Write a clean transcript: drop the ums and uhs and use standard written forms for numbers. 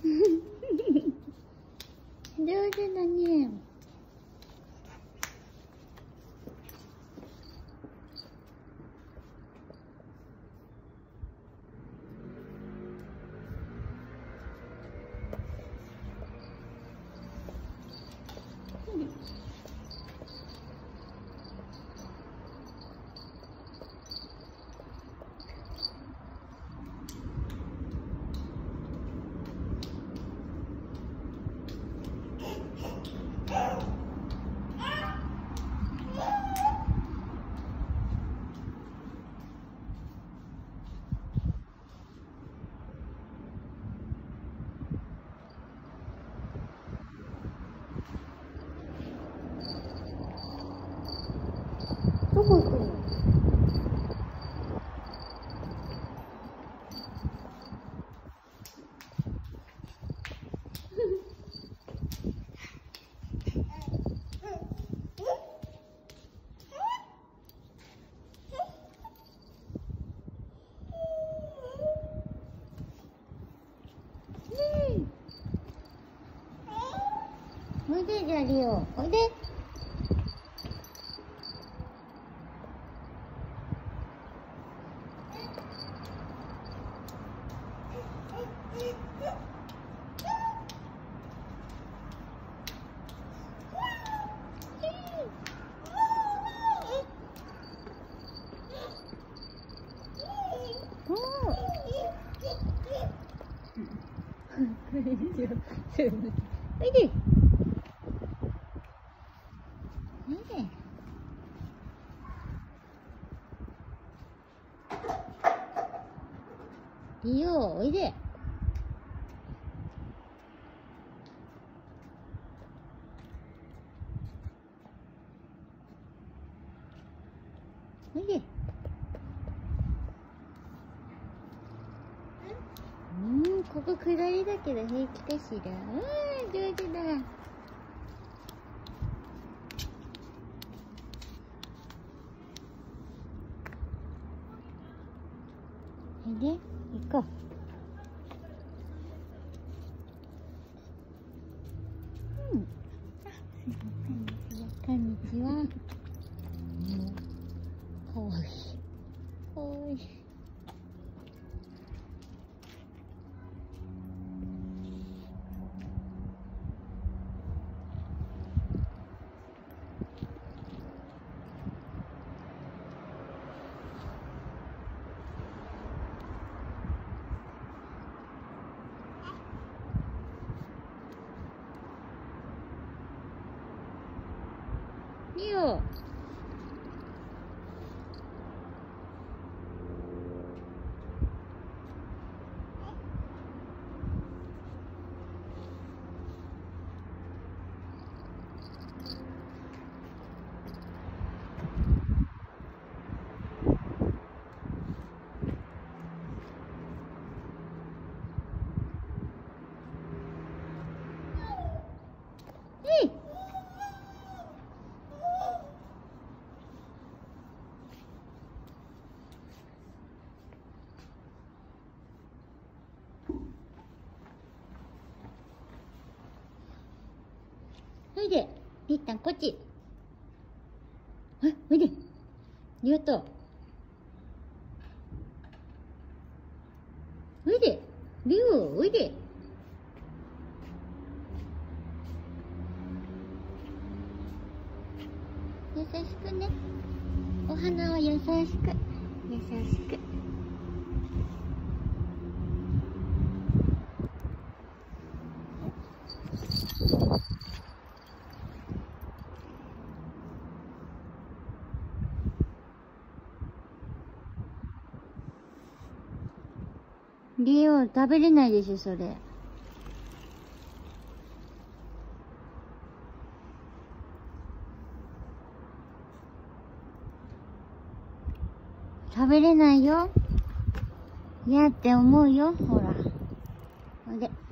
上手だね。どこ行くの？おいで、じゃあリオ、おいで。おいで。おいで。リオ、おいで。おいで。ここ下りだけど平気かしら。上手だ。おいで、行こう。こんにちは。かわいい。かわいい。リオ。おいで、りったんこっち。おいで、りおと。おいで、りお、おいで。優しくね。お花を優しく、優しく。リオ、食べれないでしょ、それ。食べれないよ。嫌って思うよ、ほら。おいで。